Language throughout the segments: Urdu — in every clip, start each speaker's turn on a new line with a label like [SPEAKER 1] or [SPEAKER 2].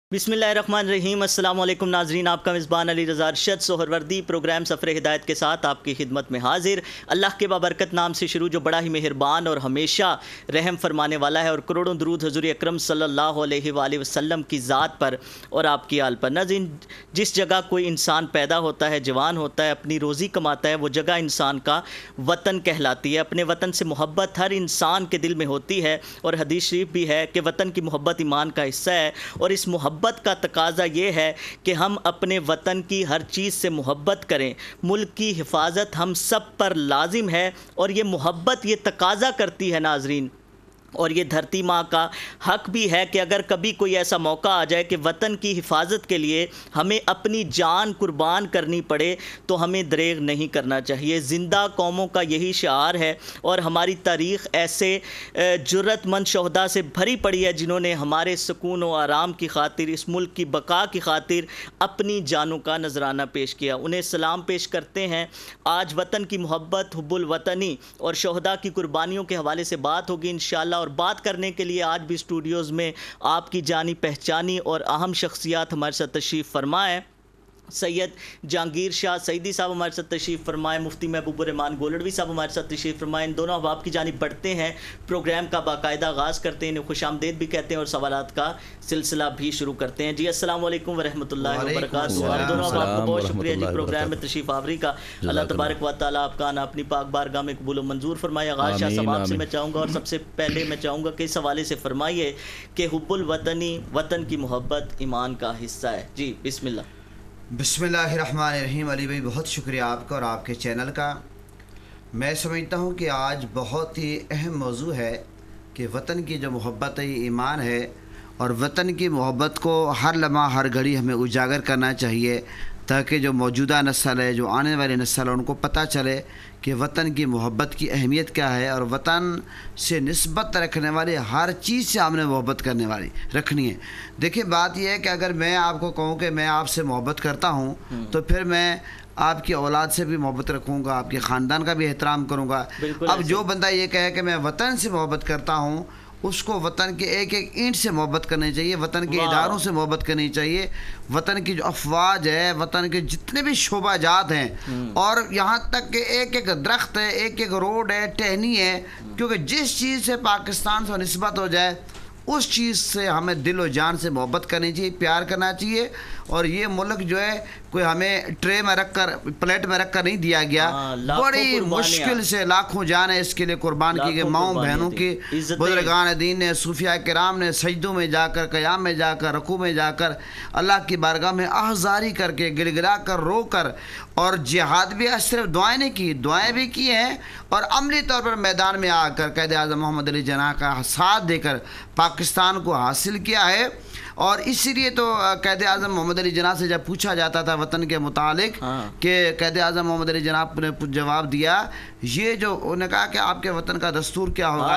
[SPEAKER 1] बिस्मिल्लाहिर्रहमानिर्रहीम। अस्सलाम वालेकुम नाज़रीन, आपका मेज़बान अली रज़ा अरशद सोहरवर्दी प्रोग्राम सफ़र हिदायत के साथ आपकी खिदमत में हाजिर। अल्लाह के बाबरकत नाम से शुरू, जो बड़ा ही मेहरबान और हमेशा रहम फरमाने वाला है, और करोड़ों दुरूद हुज़ूर अकरम सल्लल्लाहु अलैहि वसल्लम की ज़ात पर और आपकी आल पर। नाज़रीन, जिस जगह कोई इंसान पैदा होता है, जवान होता है, अपनी रोज़ी कमाता है, वो जगह इंसान का वतन कहलाती है। अपने वतन से मोहब्बत हर इंसान के दिल में होती है, और हदीस शरीफ भी है कि वतन की मोहब्बत ईमान का हिस्सा है। और इस मोहब्बत का तकाज़ा ये है कि हम अपने वतन की हर चीज़ से मोहब्बत करें। मुल्क की हिफाजत हम सब पर लाजिम है, और ये मोहब्बत ये तकाज़ा करती है नाज़रीन, और ये धरती माँ का हक भी है कि अगर कभी कोई ऐसा मौका आ जाए कि वतन की हिफाजत के लिए हमें अपनी जान कुर्बान करनी पड़े, तो हमें दरेग नहीं करना चाहिए। ज़िंदा कौमों का यही शिआर है, और हमारी तारीख़ ऐसे जुर्रतमंद शहदा से भरी पड़ी है जिन्होंने हमारे सुकून और आराम की खातिर, इस मुल्क की बका की खातिर अपनी जानों का नजराना पेश किया। उन्हें सलाम पेश करते हैं। आज वतन की मोहब्बत, हुब्बुल वतनी और शहदा की कुर्बानियों के हवाले से बात होगी इंशाअल्लाह। और बात करने के लिए आज भी स्टूडियोज़ में आपकी जानी पहचानी और अहम शख्सियात हमारे साथ तशरीफ़ फरमाए। सैयद जहांगीर शाह सईदी साहब हमारे साथ तशरीफ़ फरमाए, मुफ्ती महबूब रहमान गोलड़वी साहब हमारे साथ तशरीफ़ फरमाए। इन दोनों अहबाब की जानिब बढ़ते हैं, प्रोग्राम का बाकायदा आगाज़ करते हैं, इन्हें खुशामदीद भी कहते हैं, और सवालात का सिलसिला भी शुरू करते हैं। जी, अस्सलाम वालेकुम व रहमतुल्लाहि व बरकातुहू। आप दोनों अहबाब को बहुत शुक्रिया जी प्रोग्राम में तशरीफ़ आवरी का। अल्लाह तबारक व तआला आपका आना अपनी पाक बारगाह में कबूल मंजूर फरमाए। आगाज़ शाह साहब आपसे मैं चाहूँगा, और सबसे पहले मैं चाहूँगा कि इस हवाले से फरमाइए कि हुब्बुल वतनी, वतन की मोहब्बत ईमान का हिस्सा है। जी बिस्मिल्लाह।
[SPEAKER 2] बिस्मिल्लाहिर्रहमानिर्रहीम। अली भाई, बहुत शुक्रिया आपका और आपके चैनल का। मैं समझता हूँ कि आज बहुत ही अहम मौजू है कि वतन की जो मोहब्बत है ये ईमान है, और वतन की मोहब्बत को हर लम्हा हर घड़ी हमें उजागर करना चाहिए, ताकि जो मौजूदा नस्ल है, जो आने वाली नस्ल है, उनको पता चले कि वतन की मोहब्बत की अहमियत क्या है, और वतन से निस्बत रखने वाली हर चीज़ से हमने मोहब्बत करने वाली रखनी है। देखिए, बात यह है कि अगर मैं आपको कहूँ कि मैं आपसे मोहब्बत करता हूँ, तो फिर मैं आपकी औलाद से भी मोहब्बत रखूँगा, आपके ख़ानदान का भी एहतराम करूँगा। अब जो बंदा ये कहे कि मैं वतन से मोहब्बत करता हूँ, उसको वतन के एक एक ईंट से मोहब्बत करनी चाहिए, वतन के इदारों से मोहब्बत करनी चाहिए, वतन की जो अफवाज है, वतन के जितने भी शोबाजात हैं, और यहाँ तक कि एक एक दरख्त है, एक एक रोड है, टहनी है, क्योंकि जिस चीज़ से पाकिस्तान से निस्बत हो जाए उस चीज़ से हमें दिल और जान से मोहब्बत करनी चाहिए, प्यार करना चाहिए। और ये मुल्क जो है कोई हमें ट्रे में रख कर, प्लेट में रख कर नहीं दिया गया, बड़ी मुश्किल से लाखों जाने इसके लिए कुर्बान की गई। माओ बहनों की, बुजुर्गान दीन ने, सूफिया किराम ने सजदों में जाकर, क़याम में जाकर, रकू में जाकर अल्लाह की बारगाह में आहज़ारी करके, गिड़गिड़ा कर, रो कर, और जिहाद भी सिर्फ दुआएं नहीं की, दुआएं भी की हैं, और अमली तौर पर मैदान में आकर क़ायद आज़म मोहम्मद अली जिन्नाह का साथ देकर पाकिस्तान को हासिल किया है। और इसीलिए तो क़ायद आज़म मोहम्मद अली जिन्नाह से जब पूछा जाता था वतन के मुतालिक कि क़ायद आज़म मोहम्मद अली जिन्नाह ने जवाब दिया, ये जो उन्होंने कहा कि आपके वतन का दस्तूर क्या होगा,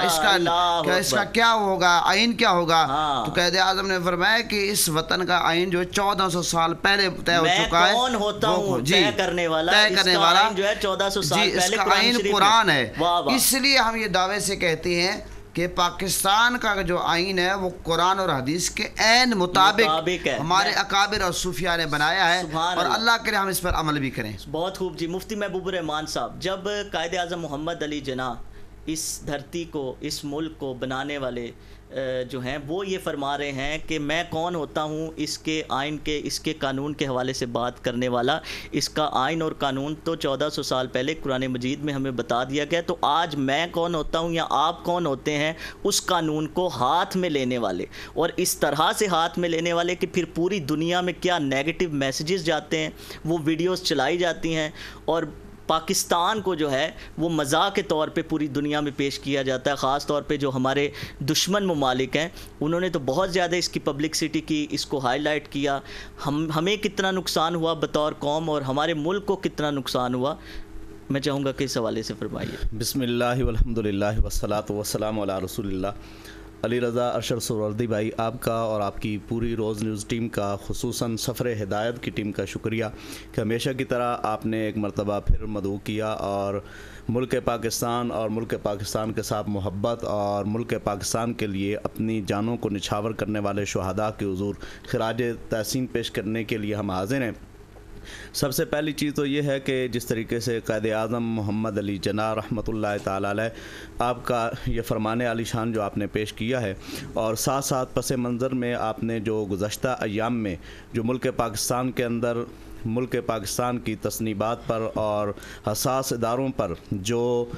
[SPEAKER 2] इसका क्या होगा, आइन क्या होगा, तो क़ायद आज़म ने फरमाया कि इस वतन का आइन जो 1400 साल पहले तय हो चुका है,
[SPEAKER 1] कौन होता हूं तय करने वाला जो है 1400 साल पहले
[SPEAKER 2] इसका आइन कुरान है। इसलिए हम ये दावे से कहते हैं कि पाकिस्तान का जो आइन है वो कुरान और हदीस के ऐन मुताबिक हमारे अकाबिर और सूफिया ने बनाया है, और अल्लाह करे हम इस पर अमल भी करें।
[SPEAKER 1] बहुत खूब जी। मुफ्ती महबूब रहमान साहब, जब कायद आज़म मोहम्मद अली जिन्नाह इस धरती को, इस मुल्क को बनाने वाले जो हैं, वो ये फरमा रहे हैं कि मैं कौन होता हूँ इसके आइन के, इसके कानून के हवाले से बात करने वाला। इसका आइन और कानून तो 1400 साल पहले कुरान मजीद में हमें बता दिया गया। तो आज मैं कौन होता हूँ या आप कौन होते हैं उस कानून को हाथ में लेने वाले, और इस तरह से हाथ में लेने वाले कि फिर पूरी दुनिया में क्या नेगेटिव मैसेजेस जाते हैं, वो वीडियोज़ चलाई जाती हैं, और पाकिस्तान को जो है वो मज़ाक के तौर पे पूरी दुनिया में पेश किया जाता है। ख़ास तौर पे जो हमारे दुश्मन ममालिक हैं, उन्होंने तो बहुत ज़्यादा इसकी पब्लिसिटी की, इसको हाईलाइट किया। हमें कितना नुकसान हुआ बतौर कौम, और हमारे मुल्क को कितना नुकसान हुआ, मैं चाहूँगा कि इस हवाले से फरमाइए।
[SPEAKER 3] बिस्मिल्लाहि वल्हम्दुलिल्लाहि वस्सलातु वस्सलामु अला रसूलिल्लाह। علی رضا ارشد سہروردی بھائی، آپ کا اور آپ کی پوری روز نیوز ٹیم کا، خصوصاً سفر ہدایت کی ٹیم کا شکریہ کہ ہمیشہ کی طرح آپ نے ایک مرتبہ پھر مدعو کیا اور ملک پاکستان اور ملک پاکستان کے ساتھ محبت اور ملک پاکستان کے لیے اپنی جانوں کو نچھاور کرنے والے شہداء کے حضور خراج تحسین پیش کرنے کے لیے ہم حاضر ہیں۔ سب سے پہلی چیز تو یہ ہے کہ جس طریقے سے قائد اعظم محمد علی جناح رحمۃ اللہ تعالی علیہ آپ کا یہ فرمان عالی شان جو آپ نے پیش کیا ہے، اور ساتھ ساتھ پس منظر میں آپ نے جو گزشتہ ایام میں جو ملک پاکستان کے اندر ملک پاکستان کی تصنیبات پر اور حساس اداروں پر جو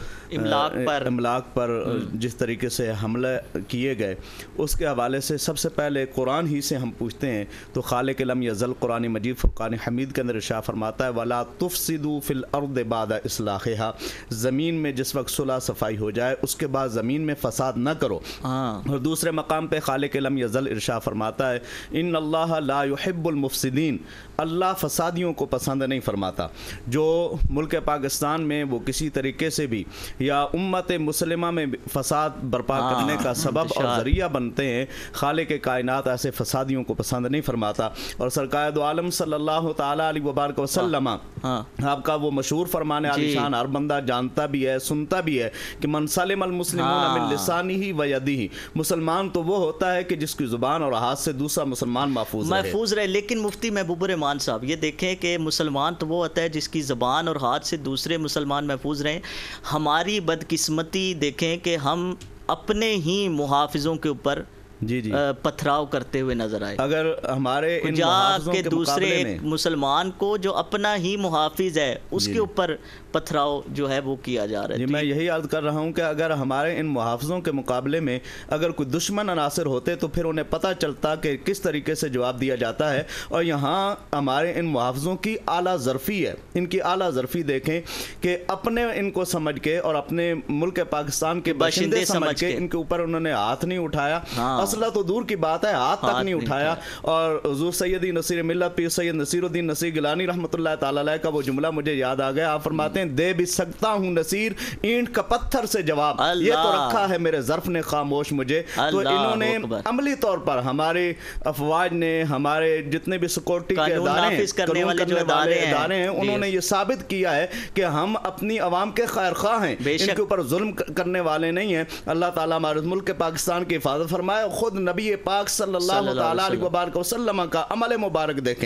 [SPEAKER 3] املاک پر جس طریقے سے حملے کیے گئے، اس کے حوالے سے سب سے پہلے قرآن ہی سے ہم پوچھتے ہیں تو خالق لم یزل قرآن مجید فرقان حمید کے اندر ارشاد فرماتا ہے وَلَا تُفْسِدُوا فِي الْأَرْضِ بَعْدَ إِصْلَاحِهَا، زمین میں جس وقت صلح صفائی ہو جائے اس کے بعد زمین میں فساد نہ کرو۔ اور دوسرے مقام پہ خالق لم یزل ارشاد فرماتا ہے ان اللہ لا يحب المفسدین، اللہ فسادیوں کو پسند نہیں فرماتا۔ جو ملک پاکستان میں وہ کسی طریقے سے بھی یا امت مسلمہ میں فساد برپا کرنے کا سبب اور ذریعہ بنتے ہیں، خالق کائنات ایسے فسادیوں کو پسند نہیں فرماتا۔ اور سرکار دو عالم صلی اللہ تعالیٰ علیہ وبارک وسلم آپ کا وہ مشہور فرمان عالی شان ہر بندہ جانتا بھی ہے، سنتا بھی ہے کہ من سلم المسلمون من لسانہ و یدہ، مسلمان تو وہ ہوتا ہے کہ جس کی زبان اور ہاتھ سے دوسرا مسلمان محفوظ رہے۔
[SPEAKER 1] لیکن مفتی محبوب الرحمان صاحب یہ دیکھیں کہ مسلمان تو وہ ہوتا ہے جس کی زبان اور ہاتھ سے دوسرے مسلمان محفوظ رہیں۔ ہماری بدقسمتی دیکھیں کہ ہم اپنے ہی محافظوں کے اوپر پتھراؤ کرتے ہوئے نظر آئے۔
[SPEAKER 3] اگر ہمارے ان محافظوں کے
[SPEAKER 1] دوسرے مسلمان کو جو اپنا ہی محافظ ہے اس کے اوپر پتھراؤ جو ہے وہ کیا جا رہا ہے۔
[SPEAKER 3] میں یہی عرض کر رہا ہوں کہ اگر ہمارے ان محافظوں کے مقابلے میں اگر کوئی دشمن عناصر ہوتے تو پھر انہیں پتہ چلتا کہ کس طریقے سے جواب دیا جاتا ہے۔ اور یہاں ہمارے ان محافظوں کی اعلیٰ ظرفی ہے، ان کی اعلیٰ ظرفی دیکھیں کہ اپنے ان کو سمجھ کے اور اپنے ملک پاکستان کے باشندے سمجھ کے ان کے اوپر انہوں نے ہاتھ نہیں اٹھایا، اصلہ تو دور کی بات ہے ہاتھ تک نہیں اٹھایا۔ اور حضور سیدی نصیر ملت پیر سید نصیر الدین نصیر گیلانی رحمۃ اللہ تعالی علیہ کا وہ جملہ مجھے یاد آ گیا۔ آپ فرماتے ہیں دے بھی سکتا ہوں نصیر اینٹ کا پتھر سے جواب، یہ تو رکھا ہے میرے ظرف نے خاموش مجھے۔ تو انہوں نے عملی طور پر ہمارے افواج نے، ہمارے جتنے بھی سیکورٹی کے ادارے ہیں، انہوں نے یہ ثابت کیا ہے کہ ہم اپنی عوام کے خیر خواہ ہیں، ان کے اوپر ظلم کرنے والے نہیں ہیں۔ اللہ تعالیٰ ہمارے ملک پاکستان کی حفاظت فرمائے۔ خود نبی پاک صلی اللہ تعالیٰ علیہ وبارک وسلم کا عمل مبارک دیکھیں۔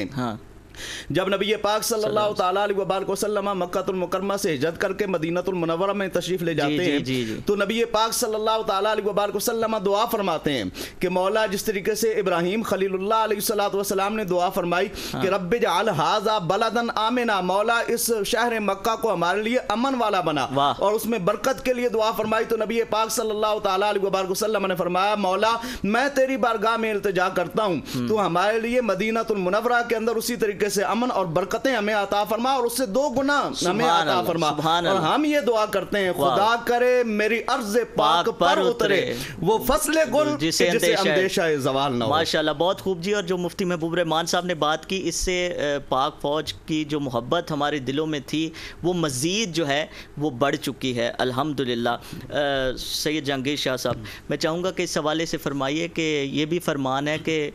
[SPEAKER 3] جب نبی پاک صلی اللہ تعالیٰ علیہ وبارک وسلم مکہ المکرمہ سے ہجرت کر کے مدینہ المنورہ میں تشریف لے جاتے ہیں تو نبی پاک صلی اللہ تعالیٰ علیہ وبارک وسلم دعا فرماتے ہیں کہ مولا جس طریقے سے ابراہیم خلیل اللہ علیہ السلام نے دعا فرمائی کہ رب اجعل ھذا بلدا آمنا، مولا اس شہر مکہ کو ہمارے لیے امن والا بنا، اور اس میں برکت کے لیے دعا فرمائی تو نبی پاک صلی اللہ تعالیٰ علیہ وبارک وسلم نے فرمایا مولا میں تیری بارگاہ میں التجا کرتا ہوں تو ہمارے لیے مدینہ المنورہ کے اندر اسی طریقے سے امن اور برکتیں ہمیں عطا فرما اور اس سے 2 گنا ہمیں عطا فرما۔ اور ہم یہ دعا کرتے ہیں خدا کرے میری عرض پاک پر اترے وہ فصل گل جسے اندیشہ زوال نہ ہو۔
[SPEAKER 1] ماشاءاللہ بہت خوب جی۔ اور جو مفتی محبوب الرحمان صاحب نے بات کی، اس سے پاک فوج کی جو محبت ہمارے دلوں میں تھی وہ مزید جو ہے وہ بڑھ چکی ہے الحمدللہ۔ سید جہانگیر شاہ صاحب میں چاہوں گا کہ اس حوالے سے فرمائیے کہ یہ بھی فرمان ہے کہ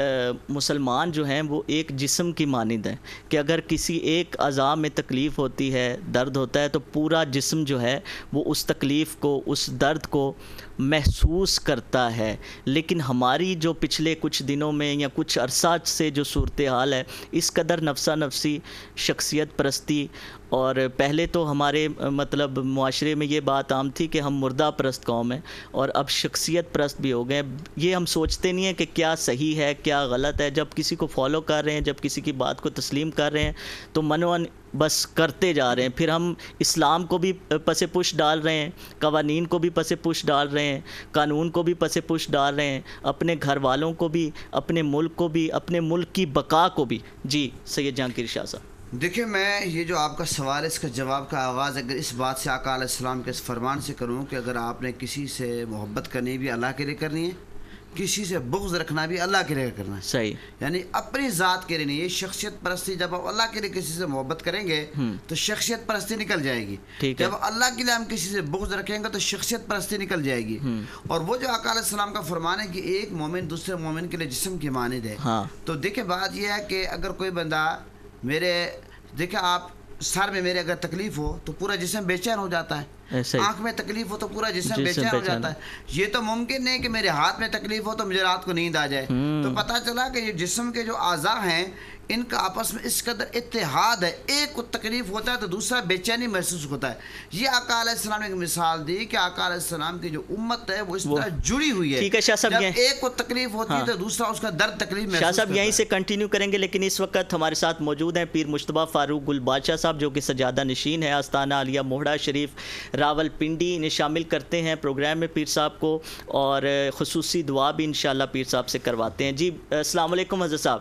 [SPEAKER 1] مسلمان جو ہیں وہ ایک جسم کی مانند ہیں کہ اگر کسی ایک اعضاء میں تکلیف ہوتی ہے، درد ہوتا ہے تو پورا جسم جو ہے وہ اس تکلیف کو، اس درد کو محسوس کرتا ہے۔ لیکن ہماری جو پچھلے کچھ دنوں میں یا کچھ عرصہ سے جو صورتحال ہے، اس قدر نفسا نفسی، شخصیت پرستی، اور پہلے تو ہمارے مطلب معاشرے میں یہ بات عام تھی کہ ہم مردہ پرست قوم ہیں، اور اب شخصیت پرست بھی ہو گئے۔ یہ ہم سوچتے نہیں ہیں کہ کیا صحیح ہے کیا غلط ہے، جب کسی کو فالو کر رہے ہیں، جب کسی کی بات کو تسلیم کر رہے ہیں تو منوان بس کرتے جا رہے ہیں۔ پھر ہم اسلام کو بھی پس پش ڈال رہے ہیں، قوانین کو بھی پس پش ڈال رہے ہیں، قانون کو بھی پس پش ڈال رہے ہیں، اپنے گھر والوں کو بھی، اپنے ملک کو بھی، اپنے ملک کی بقا کو بھی۔ جی سید جہانگیر شاہ صاحب۔
[SPEAKER 2] دیکھیں میں یہ جو آپ کا سوال ہے اس کا جواب کا آغاز اگر اس بات سے آقا علیہ السلام کے اس فرمان سے کروں کہ اگر آپ نے کسی سے محبت کرنی بھی اللہ کے لیے کرنی ہے، کسی سے بغض رکھنا بھی اللہ کے لیے کرنا ہے.
[SPEAKER 1] صحیح.
[SPEAKER 2] یعنی اپنی ذات کے لیے نہیں. یہ شخصیت پرستی جب ہم اللہ کے لیے کسی سے محبت کریں گے تو شخصیت پرستی نکل جائے گی. جب اللہ کے لیے ہم کسی سے بغض رکھیں گے تو شخصیت پرستی نکل جائے گی. اور وہ جو آقا علیہ السلام کا فرمان ہے کہ ایک مومن دوسرے مومن کے لیے جسم کی مانند ہے. تو دیکھیں بات یہ ہے کہ اگر کوئی بندہ دیکھیں آپ سر میں میرے اگر تکلیف ہو تو پورا جسم بے چین ہو جاتا ہے. آنکھ میں تکلیف ہو تو پورا جسم بے چین ہو جاتا ہے. یہ تو ممکن نہیں کہ میرے ہاتھ میں تکلیف ہو تو مجھے رات کو نیند آ جائے. تو پتہ چلا کہ یہ جسم کے جو اعضاء ہیں ان کا آپس میں اس قدر اتحاد ہے. ایک کو تکلیف ہوتا ہے تو دوسرا بے چینی محسوس ہوتا ہے. یہ آقا علیہ السلام نے ایک مثال دی کہ آقا علیہ السلام کی جو امت ہے وہ اس طرح جڑی ہوئی ہے. جب ایک کو تکلیف ہوتی ہے تو دوسرا اس کا درد تکلیف محسوس
[SPEAKER 1] شاہ صاحب یہیں سے کنٹینیو کریں گے، لیکن اس وقت ہمارے ساتھ موجود ہیں پیر مجتبیٰ فاروق گل بادشاہ صاحب جو کہ سجادہ نشین ہے آستانہ عالیہ موہڑا شریف راول پنڈی. انہیں شامل کرتے ہیں پروگرام میں پیر صاحب کو، اور خصوصی دعا بھی انشاءاللہ پیر صاحب سے کرواتے ہیں. جی السلام علیکم حضرت صاحب.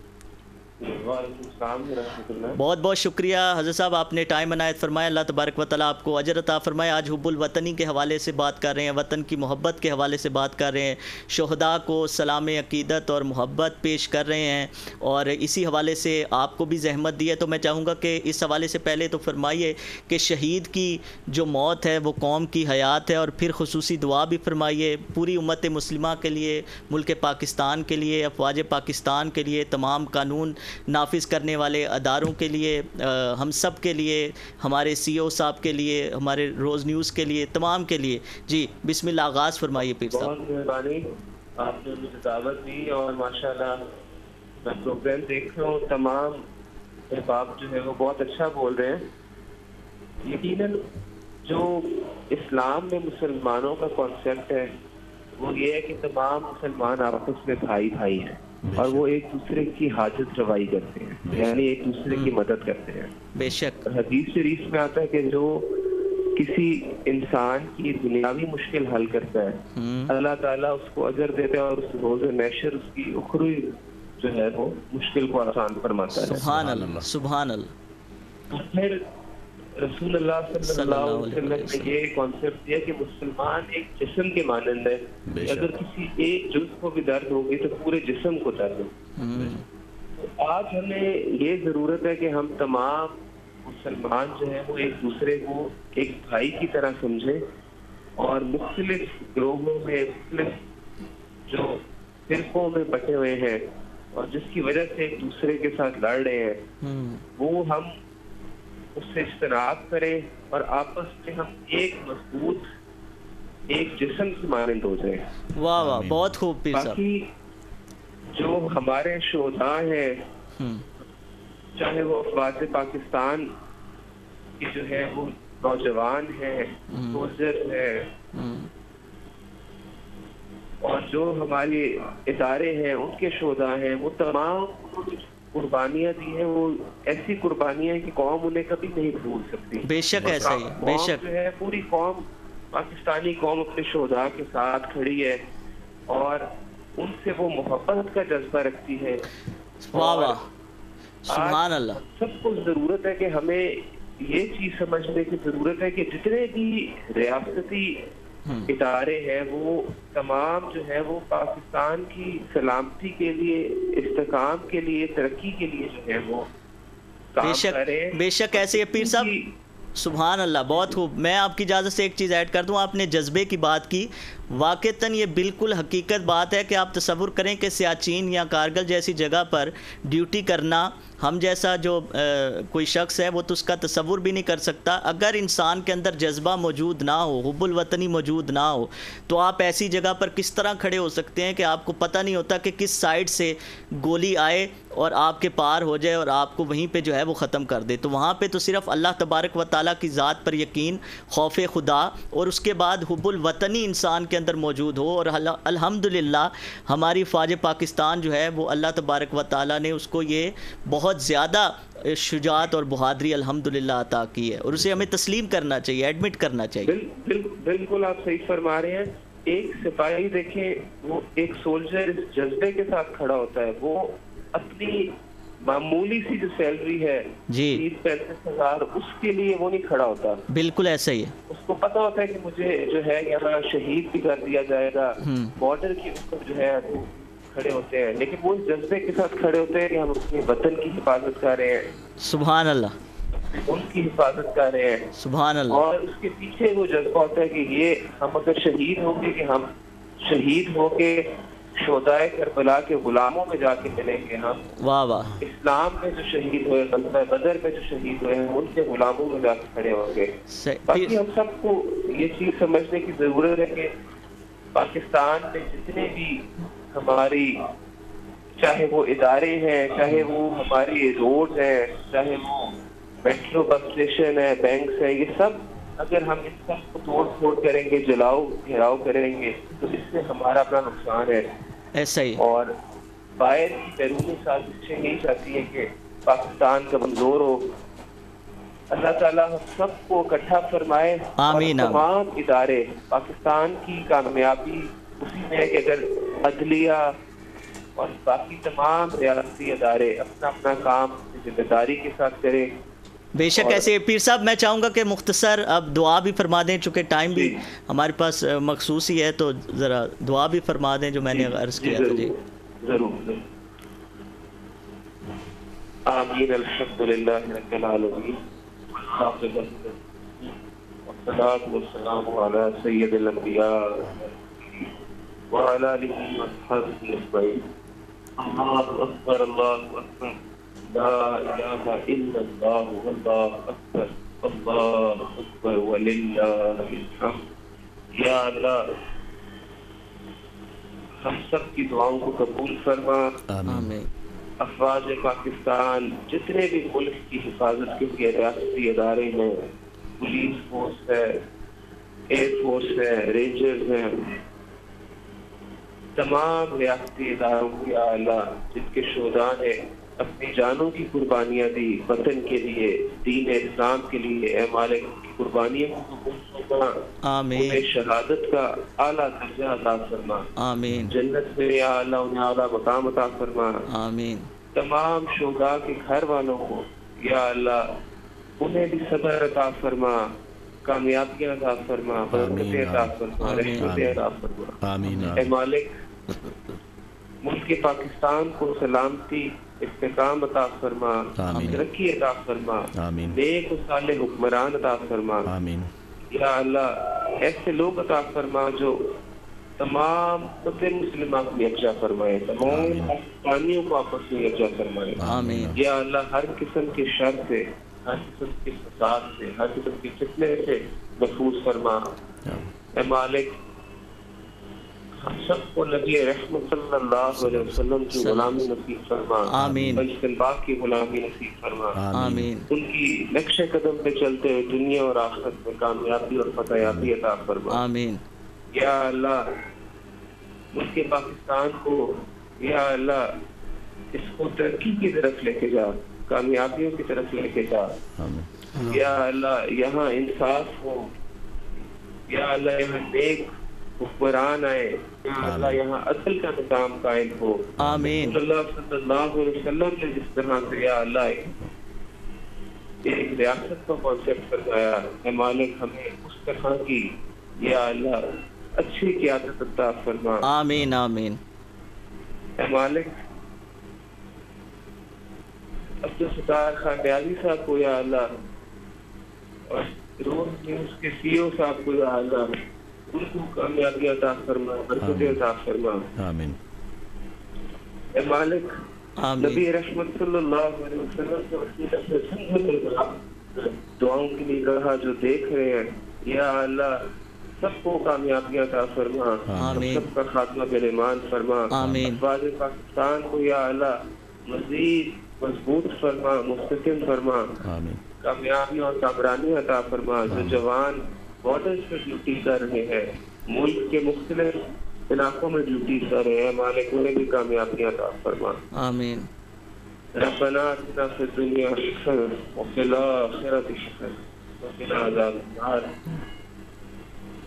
[SPEAKER 1] بہت بہت شکریہ حضرت صاحب، آپ نے ٹائم عنایت فرمایا. اللہ تبارک و تعالیٰ آپ کو اجر عطا فرمائے. آج حب الوطنی کے حوالے سے بات کر رہے ہیں، وطن کی محبت کے حوالے سے بات کر رہے ہیں، شہداء کو سلام عقیدت اور محبت پیش کر رہے ہیں، اور اسی حوالے سے آپ کو بھی زحمت دی ہے. تو میں چاہوں گا کہ اس حوالے سے پہلے تو فرمائیے کہ شہید کی جو موت ہے وہ قوم کی حیات ہے، اور پھر خصوصی دعا بھی فرمائیے پوری امت مسلمہ کے لیے، ملک پاکستان کے لیے، افواج پاکستان کے لیے، تمام قانون نافذ کرنے والے اداروں کے لیے، ہم سب کے لیے، ہمارے سی او صاحب کے لیے، ہمارے روز نیوز کے لیے، تمام کے لیے. جی بسم اللہ آغاز فرمائیے پیر صاحب.
[SPEAKER 4] بہت مہربانی، آپ نے مجھے دعوت دی اور ماشاءاللہ میں پروگرام دیکھ رہا ہوں. تمام احباب جو ہے وہ بہت اچھا بول رہے ہیں. یقیناً جو اسلام میں مسلمانوں کا کانسیپٹ ہے وہ یہ ہے کہ تمام مسلمان آپس میں بھائی بھائی ہیں اور وہ ایک دوسرے کی حاجت روائی کرتے ہیں، یعنی ایک دوسرے کی مدد کرتے ہیں.
[SPEAKER 1] بے شک
[SPEAKER 4] حدیث شریف میں آتا ہے کہ جو کسی انسان کی دنیاوی مشکل حل کرتا ہے اللہ تعالیٰ اس کو اجر دیتا ہے اور اس روز محشر اس کی اخروی جو ہے وہ مشکل کو آسان فرماتا ہے.
[SPEAKER 1] سبحان اللہ سبحان اللہ.
[SPEAKER 4] پھر رسول اللہ صلی اللہ علیہ وسلم نے یہ کانسیپٹ دیا کہ مسلمان ایک جسم کے مانند ہے. اگر کسی ایک جز کو بھی درد ہوگی تو پورے جسم کو درد ہوگی. آج ہمیں یہ ضرورت ہے کہ ہم تمام مسلمان جو ہیں وہ ایک دوسرے کو ایک بھائی کی طرح سمجھیں اور مختلف گروہوں میں، مختلف جو فرقوں میں بٹے ہوئے ہیں اور جس کی وجہ سے ایک دوسرے کے ساتھ لڑ رہے ہیں وہ ہم اس سے اجتناب کریں اور آپس میں ہم ایک مضبوط ایک جسم کی مانند ہو جائیں.
[SPEAKER 1] واہ واہ بہت خوب پیر صاحب.
[SPEAKER 4] باقی جو ہمارے شہداء ہیں چاہے وہ افواج پاکستان کی جو ہے وہ نوجوان ہیں، سولجر ہیں، اور جو ہمارے ادارے ہیں ان کے شہداء ہیں، وہ تمام قربانیاں دی ہیں، وہ ایسی قربانیاں ہیں کہ قوم انہیں کبھی نہیں بھول سکتی.
[SPEAKER 1] بے شک ایسا ہی بے شک
[SPEAKER 4] جو ہے پوری قوم پاکستانی قوم اپنے شہداء کے ساتھ کھڑی ہے اور ان سے وہ محبت کا جذبہ رکھتی ہے.
[SPEAKER 1] واہ واہ سبحان اللہ.
[SPEAKER 4] سب کو ضرورت ہے کہ ہمیں یہ چیز سمجھنے کی ضرورت ہے کہ جتنے بھی ریاستی ادارے ہیں وہ تمام جو ہے وہ پاکستان کی سلامتی کے لیے، استحکام کے لیے، ترقی کے لیے جو ہے وہ کام کریں.
[SPEAKER 1] بے شک ایسے یہ پیر صاحب سبحان اللہ بہت خوب. میں آپ کی اجازت سے ایک چیز ایڈ کر دوں. آپ نے جذبے کی بات کی، واقعتاً یہ بالکل حقیقت بات ہے کہ آپ تصور کریں کہ سیاچین یا کارگل جیسی جگہ پر ڈیوٹی کرنا، ہم جیسا جو کوئی شخص ہے وہ تو اس کا تصور بھی نہیں کر سکتا. اگر انسان کے اندر جذبہ موجود نہ ہو، حب الوطنی موجود نہ ہو، تو آپ ایسی جگہ پر کس طرح کھڑے ہو سکتے ہیں کہ آپ کو پتہ نہیں ہوتا کہ کس سائڈ سے گولی آئے اور آپ کے پار ہو جائے اور آپ کو وہیں پہ جو ہے وہ ختم کر دے. تو وہاں پہ تو صرف اللہ تبارک و تعالیٰ کی ذات پر یقین، خوف خدا، اور اس کے بعد حب الوطنی انسان کے اندر موجود ہو. اور الحمدللہ ہماری فوج پاکستان جو ہے وہ اللہ تبارک و تعالیٰ نے اس کو یہ بہت زیادہ شجاعت اور بہادری الحمدللہ عطا کی ہے، اور اسے ہمیں تسلیم کرنا چاہیے، ایڈمٹ کرنا چاہیے.
[SPEAKER 4] بالکل آپ صحیح فرما رہے ہیں. ایک سپاہی دیکھیں، وہ ایک سولجر اس جذبے کے ساتھ کھڑا ہوتا ہے، وہ اپنی मामूली सी जो सैलरी है
[SPEAKER 1] जी
[SPEAKER 4] 30-35 हज़ार, उसके लिए वो नहीं खड़ा होता।
[SPEAKER 1] बिल्कुल ऐसा ही है।
[SPEAKER 4] उसको पता होता है कि मुझे जो है यहाँ शहीद भी कर दिया जाएगा, बॉर्डर के ऊपर जो है वो खड़े होते हैं, लेकिन वो इस जज्बे के साथ खड़े होते हैं कि हम अपने वतन की हिफाजत कर रहे हैं,
[SPEAKER 1] सुभान अल्लाह,
[SPEAKER 4] उनकी हिफाजत कर रहे हैं।
[SPEAKER 1] सुभान अल्लाह।
[SPEAKER 4] और उसके पीछे वो जज्बा होता है कि ये हम अगर शहीद होंगे, कि हम शहीद होके शोदाए करबला के गुलामों में जाके मिलेंगे, हम
[SPEAKER 1] वाह वाह।
[SPEAKER 4] इस्लाम में जो शहीद हुए, बदर में जो शहीद हुए हैं, उनके गुलामों में जाके खड़े होंगे। बाकी हम सबको ये चीज समझने की जरूरत है कि पाकिस्तान में जितने भी हमारी, चाहे वो इदारे हैं, चाहे वो हमारी रोड है, चाहे वो मेट्रो बस स्टेशन है, बैंक है, ये सब अगर हम इन सब को तोड़ फोड़ करेंगे, जलाओ घेराव करेंगे, तो इससे हमारा अपना नुकसान है।
[SPEAKER 1] ऐसा ही।
[SPEAKER 4] और बाहर की बैरूनी साजिशें यही चाहती है कि पाकिस्तान कमजोर हो। अल्लाह ताला हम सबको इकट्ठा फरमाए,
[SPEAKER 1] आमीन।
[SPEAKER 4] और तमाम इदारे, पाकिस्तान की कामयाबी उसी में है कि अगर अदलिया और बाकी तमाम रियासती इदारे अपना अपना काम जिम्मेदारी के साथ करें।
[SPEAKER 1] बेशक ऐसे। पीर साहब मैं चाहूँगा कि मुख्तसर अब दुआ भी फरमा दें, चूँकि टाइम भी हमारे पास मखसूस ही है, तो ज़रा दुआ भी फरमा दें जो मैंने अर्ज़ किया था। जी
[SPEAKER 4] ज़रूर। आमीन। अल्हम्दुलिल्लाह रब्बिल आलमीन, वस्सलातु वस्सलामु अला सय्यिदिल अंबिया व अला आलिहि व अस्हाबिहि अजमईन। अल्लाहु अकबर, अल्लाहु अकबर, ला इलाहा इल्लल्लाह वल्लाहु अकबर, अल्लाहु अकबर वलिल्लाहिल हम्द। या अल्लाह हम सब की दुआओं को कबूल फरमा।
[SPEAKER 1] आमीन।
[SPEAKER 4] अफवाज पाकिस्तान, जितने भी मुल्क की हिफाजत के लिए रियासती इदारे हैं, पुलिस फोर्स है, एयर फोर्स है, रेंजर्स हैं, तमाम रियासती इदारों की अल्लाह जिनके शोधा ने अपनी जानों की कुर्बानियाँ दी वतन के लिए, दीन इस्लाम के लिए, ए मालिक की कुर्बानियों को कबूल फरमा।
[SPEAKER 1] आमीन।
[SPEAKER 4] उन्हें शहादत का आला दर्जा अता फरमा।
[SPEAKER 1] आमीन।
[SPEAKER 4] जन्नत में या अल्लाह उन्हें आला मकाम अता फरमा।
[SPEAKER 1] आमीन।
[SPEAKER 4] तमाम शोधा के घर वालों को या अल्लाह उन्हें भी सब्र अता फरमा, कामयाबियाँ अता फरमा, बरकतें अता फरमा, रहमतें अता फरमा।
[SPEAKER 3] आमीन।
[SPEAKER 4] ए मालिक मुल्क पाकिस्तान को सलामती, इस्तेकाम अता फरमा, तरक्की अता फरमा, नेक और साले हुक्मरान अता फरमा। या अल्लाह ऐसे लोग अता फरमा जो तमाम मुस्लिमा को यकजा फरमाए, तमाम पाकिस्तानियों को आपस में यकजा फरमाए। या अल्लाह हर किस्म के शर से, हर किस्म के फसाद से, हर किस्म के फितने से महफूज फरमा। ए मालिक हम सबको नबी रहमत सल्लल्लाहु अलैहि वसल्लम की गुलामी नसीब फरमा।
[SPEAKER 1] आमीन।
[SPEAKER 4] पंचतनबाग की गुलामी नसीब फरमा।
[SPEAKER 1] आमीन।
[SPEAKER 4] उनकी नक्शे कदम पे चलते हुए दुनिया और आखिरत में कामयाबी और फतहयाबी अता फरमा।
[SPEAKER 1] आमीन।
[SPEAKER 4] या अल्लाह मुल्क पाकिस्तान को, या अल्लाह इसको तरक्की की तरफ लेके जा, कामयाबियों की तरफ लेके जा। या अल्लाह यहाँ इंसाफ हो, या अल्लाह यहाँ नेक हुक्मरान आए, या अल्लाह यहाँ अदल का निज़ाम कायम हो।
[SPEAKER 1] आमीन।
[SPEAKER 4] सल्लल्लाहु अलैहि वसल्लम ने जिस तरह से या अल्लाह एक रियासत का कॉन्सेप्ट करवाया है, मालिक हमें उस तरह की या अल्लाह अच्छी क़यादत अता फरमा।
[SPEAKER 1] आमीन। आमीन।
[SPEAKER 4] ए मालिक अब्दुल सत्तार खान दयाली साहब को या अल्लाह, और रोज न्यूज़ के सीईओ साहब को या अल्लाह उनको कामयाबी अता फरमा, बरकतें अता फरमा।
[SPEAKER 3] आमीन।
[SPEAKER 4] ए मालिक नबी
[SPEAKER 1] आमीन।
[SPEAKER 4] रहमत सल्लल्लाहु अलैहि वसल्लम के वसीले से संग दुआओं के लिए कहा जो देख रहे हैं, या अल्लाह सबको कामयाबियाँ अता फरमा, सबका खात्मा बिल-ईमान फरमा।
[SPEAKER 1] आमीन।
[SPEAKER 4] अफवाज पाकिस्तान को या अल्लाह मज़ीद मजबूत फरमा, मुस्तकिम फरमा।
[SPEAKER 3] आमीन।
[SPEAKER 4] कामयाबी और कामरानी अता फरमा। जो जवान बॉर्डर्स पे ड्यूटी कर रहे हैं, मुल्क के मुख्तलिफ इलाकों में ड्यूटी कर रहे हैं, मालिक उन्हें भी कामयाबियाँ अता फरमा।
[SPEAKER 1] आमीन।
[SPEAKER 4] रब्बना आतिना फिद दुनिया हसनह व फिल आखिरति हसनह व क़िना अज़ाबन्नार।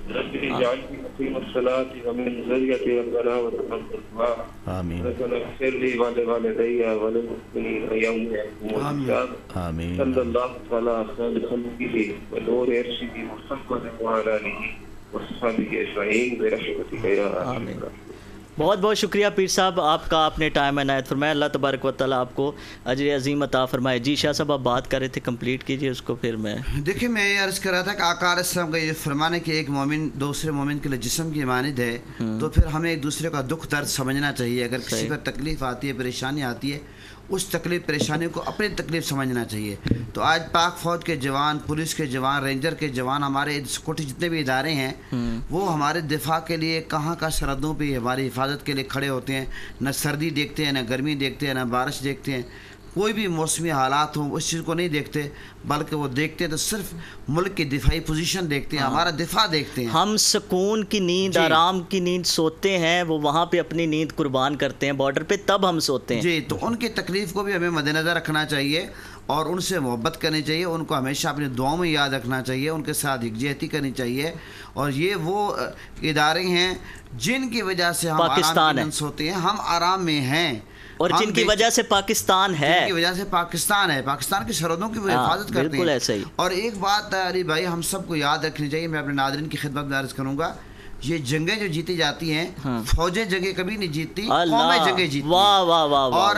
[SPEAKER 4] رب اجعلني مقيم الصلاة ومن ذريتي ربنا وتقبل دعاء
[SPEAKER 3] آمین
[SPEAKER 4] ربنا اغفر لي ولوالدي وللمؤمنين يوم يقوم الحساب
[SPEAKER 3] آمین
[SPEAKER 4] صلى الله تعالى على خير خلقه ونور عرشه محمد وعلى آله وصحبه اجمعين برحمتك يا ارحم الراحمين.
[SPEAKER 1] بہت بہت شکریہ پیر صاحب آپ کا، آپ نے ٹائم عنایت فرمایا. اللہ تبارک و تعالیٰ آپ کو اجر عظیم عطا فرمائے. جی شاہ صاحب آپ بات کر رہے تھے، کمپلیٹ کیجئے اس کو. پھر میں
[SPEAKER 2] دیکھیں میں یہ عرض کر رہا تھا کہ آقا علیہ السلام کا یہ فرمانے کہ ایک مومن دوسرے مومن کے لیے جسم کی مانند ہے، تو پھر ہمیں ایک دوسرے کا دکھ درد سمجھنا چاہیے. اگر کسی پر تکلیف آتی ہے، پریشانی آتی ہے، اس تکلیف پریشانی کو اپنی تکلیف سمجھنا چاہیے. تو آج پاک فوج کے جوان، پولیس کے جوان، رینجر کے جوان، ہمارے سیکورٹی جتنے بھی ادارے ہیں وہ ہمارے دفاع کے لیے کہاں کا سرحدوں پہ ہماری حفاظت کے لیے کھڑے ہوتے ہیں. نہ سردی دیکھتے ہیں، نہ گرمی دیکھتے ہیں، نہ بارش دیکھتے ہیں، کوئی بھی موسمی حالات ہوں اس چیز کو نہیں دیکھتے، بلکہ وہ دیکھتے ہیں تو صرف ملک کی دفاعی پوزیشن دیکھتے ہیں، ہمارا دفاع دیکھتے ہیں.
[SPEAKER 1] ہم سکون کی نیند، آرام کی نیند سوتے ہیں، وہ وہاں پہ اپنی نیند قربان کرتے ہیں بارڈر پہ، تب ہم سوتے ہیں.
[SPEAKER 2] جی تو ان کی تکلیف کو بھی ہمیں مد نظر رکھنا چاہیے اور ان سے محبت کرنی چاہیے، ان کو ہمیشہ اپنی دعاؤں میں یاد رکھنا چاہیے، ان کے ساتھ یکجہتی کرنی چاہیے. اور یہ وہ ادارے ہیں جن کی وجہ سے ہم آرام کی نیند سوتے ہیں، ہم آرام میں ہیں،
[SPEAKER 1] اور جن کی وجہ سے پاکستان ہے،
[SPEAKER 2] جن کی وجہ سے پاکستان ہے، پاکستان کی سرحدوں کی وہ حفاظت کرتے ہیں.
[SPEAKER 1] بالکل ایسا ہی.
[SPEAKER 2] اور ایک بات علی بھائی ہم سب کو یاد رکھنی چاہیے، میں اپنے ناظرین کی خدمت میں عرض کروں گا، یہ جنگیں جو جیتی جاتی ہیں، فوجیں جنگیں کبھی نہیں جیتتی، قومیں جنگیں جیتتی ہیں. اور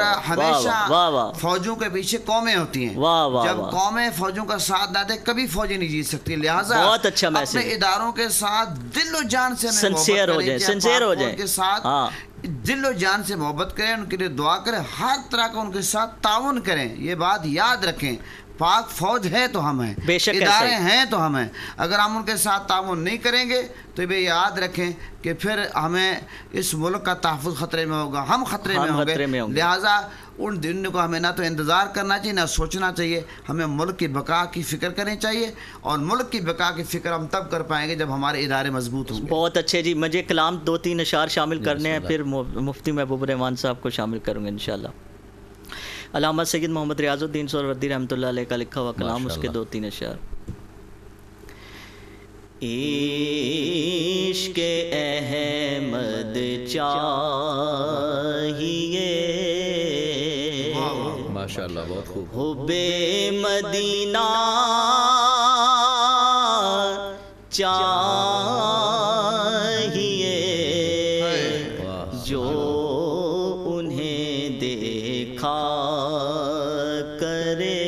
[SPEAKER 2] ہمیشہ فوجوں کے پیچھے قومیں ہوتی ہیں. جب قومیں فوجوں کا ساتھ نہ دیں کبھی فوجیں نہیں جیت سکتی. لہٰذا اپنے اداروں کے ساتھ دل و جان سے
[SPEAKER 1] سنسیئر ہو جائیں،
[SPEAKER 2] کے ساتھ دل و جان سے محبت کریں، ان کے لیے دعا کریں، ہر طرح کا ان کے ساتھ تعاون کریں. یہ بات یاد رکھیں، پاک فوج ہے تو ہم ہیں، ادارے ہیں تو ہم ہیں. اگر ہم ان کے ساتھ تعاون نہیں کریں گے تو یہ یاد رکھیں کہ پھر ہمیں اس ملک کا تحفظ خطرے میں ہوگا، ہم خطرے میں ہوں گے. لہٰذا ان دنوں کو ہمیں نہ تو انتظار کرنا چاہیے، نہ سوچنا چاہیے، ہمیں ملک کی بقا کی فکر کرنی چاہیے. اور ملک کی بقا کی فکر ہم تب کر پائیں گے جب ہمارے ادارے مضبوط ہوں گے.
[SPEAKER 1] بہت اچھے جی. مجھے کلام 2-3 اشعار شامل کرنے ہیں، پھر مفتی محبوب الرحمان صاحب کو شامل کروں گے انشاءاللہ. علامہ سید محمد ریاض الدین سہروردی رحمۃ اللہ علیہ کا لکھا ہوا کلام، اس کے 2-3 اشعار. عشق احمد چاہیے،
[SPEAKER 3] ماشاءاللہ بہت خوب.
[SPEAKER 1] حب مدینہ چاہیے، جو انہیں دیکھا کرے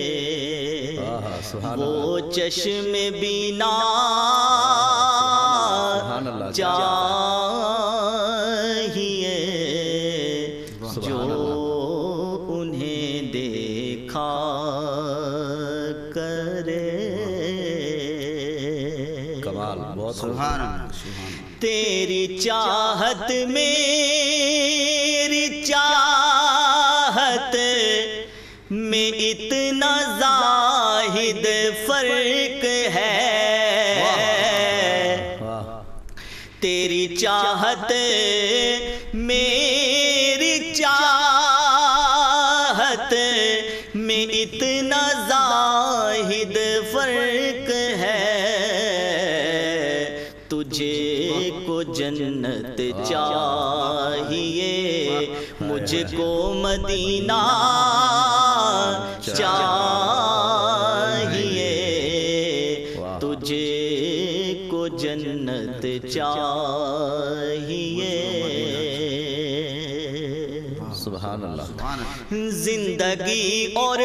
[SPEAKER 1] وہ چشم بینا چاہیے، جو انہیں دیکھا کرے.
[SPEAKER 3] کمال، بہت
[SPEAKER 2] سبحان اللہ.
[SPEAKER 1] تیری چاہت میری چاہت میں اتنا زاہد فرق ہے، تیری چاہت میری چاہت میں اتنا زاہد فرق ہے، تجھے کو جنت چاہیے، مجھ کو مدینہ چاہیے، تجھے کو جنت چاہیے.
[SPEAKER 3] سبحان اللہ.
[SPEAKER 1] زندگی اور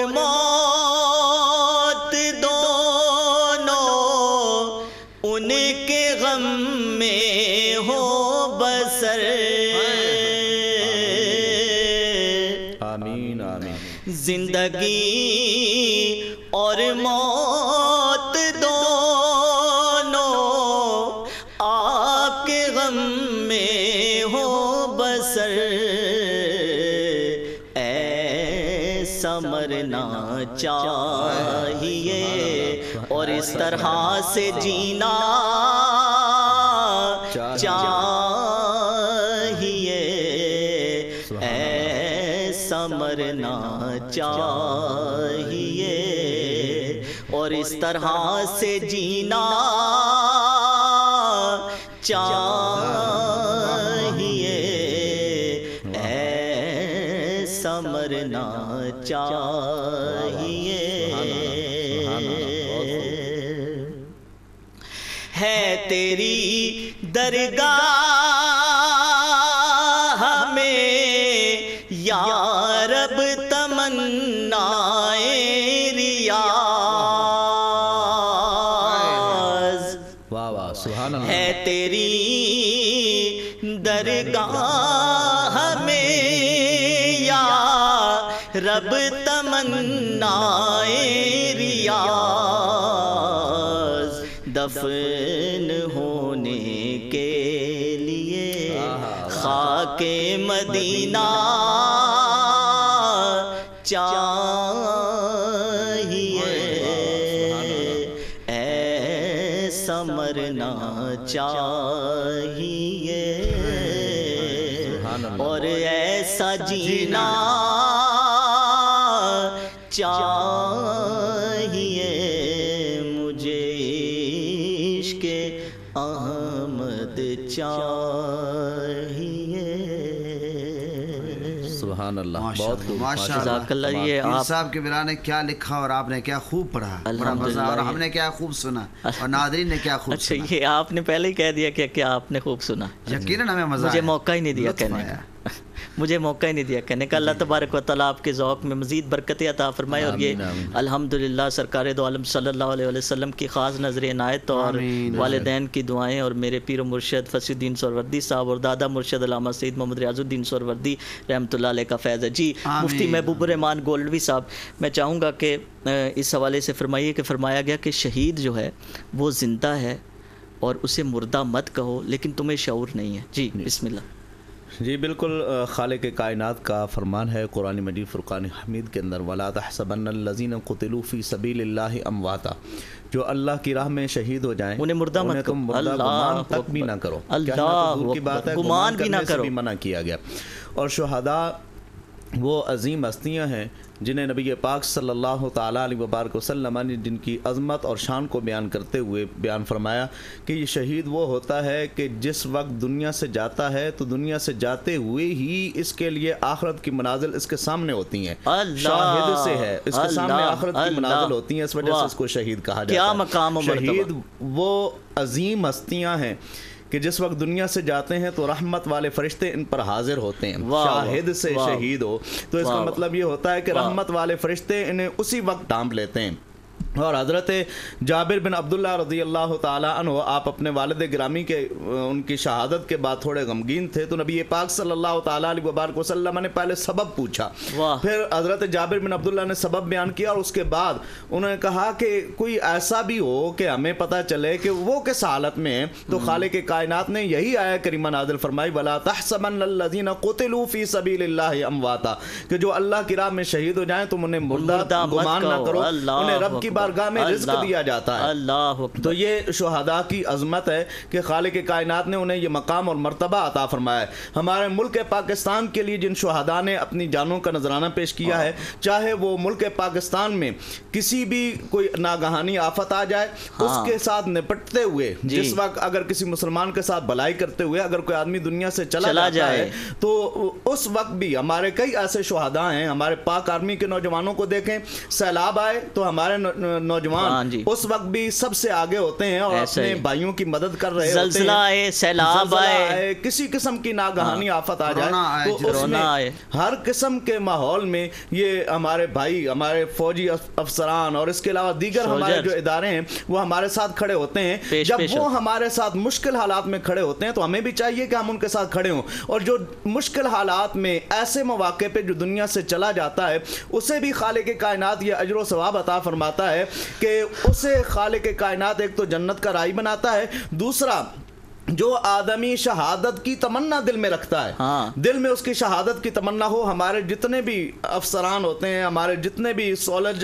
[SPEAKER 1] موت دونوں ان کے غم میں ہو بسر.
[SPEAKER 3] آمین آمین.
[SPEAKER 1] زندگی اور موت دونوں آپ کے غم میں ہو بسر. ایسا مرنا چاہیے اور اس طرح سے جینا چاہیے، ایسا مرنا چاہیے اور اس طرح سے جینا چاہیے ہے تیری درگاہ میں یا رب تمنائے ریاض،
[SPEAKER 3] واہ واہ سبحان اللہ،
[SPEAKER 1] ہے تیری درگاہ میں یا رب تمنائے ریاض، دفن ہونے کے لیے خاک مدینہ چاہیے، ایسا مرنا چاہیے اور ایسا جینا چاہیے، مجھے عشق احمد چاہیے۔
[SPEAKER 3] سبحان اللہ،
[SPEAKER 2] ماشاء
[SPEAKER 3] بہت
[SPEAKER 2] اللہ،
[SPEAKER 3] خوب،
[SPEAKER 2] ماشاء
[SPEAKER 1] جزاک اللہ۔ یہ
[SPEAKER 2] پیر
[SPEAKER 1] آپ
[SPEAKER 2] صاحب کے بلا نے کیا لکھا اور آپ نے کیا خوب پڑھا، بڑا مزہ، اور ہم نے کیا خوب سنا اور ناظرین نے کیا خوب
[SPEAKER 1] اچھا،
[SPEAKER 2] سنا۔
[SPEAKER 1] یہ آپ نے پہلے ہی کہہ دیا کہ کیا آپ نے خوب سنا،
[SPEAKER 2] یقیناً ہمیں مزہ
[SPEAKER 1] مجھے
[SPEAKER 2] آیا،
[SPEAKER 1] موقع ہی نہیں دیا
[SPEAKER 2] لطف
[SPEAKER 1] کہنے
[SPEAKER 2] آیا۔
[SPEAKER 1] کا، مجھے موقع ہی نہیں دیا کہنے کا۔ اللہ تبارک و تعالیٰ آپ کے ذوق میں مزید برکتیں عطا فرمائے، اور یہ الحمدللہ سرکار دو عالم صلی اللہ علیہ وسلم کی خاص نظر عنایت اور والدین کی دعائیں، اور میرے پیر و مرشد فصیح الدین سہروردی صاحب اور دادا مرشد علامہ سید محمد ریاض الدین سہروردی رحمۃ اللہ علیہ کا فیض ہے۔ جی مفتی محبوب الرحمان گولڈوی صاحب، میں چاہوں گا کہ اس حوالے سے فرمائیے کہ فرمایا گیا کہ شہید جو ہے وہ زندہ ہے اور اسے مردہ مت کہو، لیکن تمہیں شعور نہیں ہے۔ جی بسم اللہ۔
[SPEAKER 3] جی بالکل، خالق کائنات کا فرمان ہے قرآن مجید فرقان حمید کے اندر، وَلَا تَحْسَبَنَّ الَّذِينَ قُتِلُوا فِي سَبِيلِ اللَّهِ أَمْوَاتًا، جو اللہ کی راہ میں شہید ہو جائیں
[SPEAKER 1] انہیں مردہ مت
[SPEAKER 3] تم
[SPEAKER 1] کرو،
[SPEAKER 3] مردہ گمان تک بھی نہ کرو، کہنا تو دور کی بات ہے، گمان بھی نہ کرو، منع کیا گیا۔ اور شہداء وہ عظیم ہستیاں ہیں جنہیں نبی پاک صلی اللہ تعالیٰ علیہ وبارک وسلم نے جن کی عظمت اور شان کو بیان کرتے ہوئے بیان فرمایا کہ یہ شہید وہ ہوتا ہے کہ جس وقت دنیا سے جاتا ہے تو دنیا سے جاتے ہوئے ہی اس کے لیے آخرت کی منازل اس کے سامنے ہوتی ہیں، شاہد سے ہے، اس کے سامنے آخرت کی منازل ہوتی ہیں، اس وجہ سے اس کو شہید کہا جاتا ہے۔
[SPEAKER 1] کیا مقام و مرتبہ!
[SPEAKER 3] شہید وہ عظیم ہستیاں ہیں کہ جس وقت دنیا سے جاتے ہیں تو رحمت والے فرشتے ان پر حاضر ہوتے ہیں۔ شاہد سے شہید ہو تو اس کا مطلب یہ ہوتا ہے کہ رحمت والے فرشتے انہیں اسی وقت ڈھانپ لیتے ہیں۔ اور حضرت جابر بن عبداللہ رضی اللہ تعالیٰ عنہ، آپ اپنے والد گرامی کے ان کی شہادت کے بعد تھوڑے غمگین تھے، تو نبی پاک صلی اللہ تعالیٰ علیہ وبارک وسلم نے پہلے سبب پوچھا، پھر حضرت جابر بن عبداللہ نے سبب بیان کیا، اور اس کے بعد انہوں نے کہا کہ کوئی ایسا بھی ہو کہ ہمیں پتہ چلے کہ وہ کس حالت میں ہیں، تو خالق کائنات نے یہی آیہ کریمہ نازل فرمائی، وَلَا تَحْسَبَنَّ الَّذِينَ قُتِلُوا فِي سَبِيلِ اللَّهِ أَمْوَاتًا، کہ جو اللہ کی راہ میں شہید ہو جائیں تم انہیں مردہ گمان نہ کرو، انہیں رب کی بارگاہ میں رزق دیا جاتا ہے۔ تو یہ شہداء کی عظمت ہے کہ خالق کائنات نے انہیں یہ مقام اور مرتبہ عطا فرمایا ہے۔ ہمارے ملک پاکستان کے لیے جن شہداء نے اپنی جانوں کا نذرانہ پیش کیا ہے، چاہے وہ ملک پاکستان میں کسی بھی کوئی ناگہانی آفت آ جائے، اس کے ساتھ نپٹتے ہوئے، جس وقت اگر کسی مسلمان کے ساتھ بھلائی کرتے ہوئے اگر کوئی آدمی دنیا سے چلا جاتا ہے تو اس وقت بھی ہمارے کئی ایسے شہداء ہیں۔ ہمارے پاک آرمی کے نوجوانوں کو دیکھیں، سیلاب آئے تو ہمارے نوجوان اس وقت بھی سب سے آگے ہوتے ہیں اور اپنے بھائیوں کی مدد کر رہے ہوتے ہیں۔
[SPEAKER 1] زلزلہ آئے، سیلاب آئے،
[SPEAKER 3] کسی قسم کی ناگہانی آفت آ جائے تو اس میں ہر قسم کے ماحول میں یہ ہمارے بھائی، ہمارے فوجی افسران اور اس کے علاوہ دیگر ہمارے جو ادارے ہیں وہ ہمارے ساتھ کھڑے ہوتے ہیں۔ جب وہ ہمارے ساتھ مشکل حالات میں کھڑے ہوتے ہیں تو ہمیں بھی چاہیے کہ ہم ان کے ساتھ کھڑے ہوں، اور جو مشکل حالات میں ایسے مواقع پہ جو دنیا سے چلا جاتا ہے اسے بھی خالق کائنات یہ اجر و ثواب عطا فرماتا ہے کہ اسے خالق کائنات ایک تو جنت کا راہی بناتا ہے، دوسرا جو آدمی شہادت کی تمنا دل میں رکھتا ہے، دل میں اس کی شہادت کی تمنا ہو، ہمارے جتنے بھی افسران ہوتے ہیں، ہمارے جتنے بھی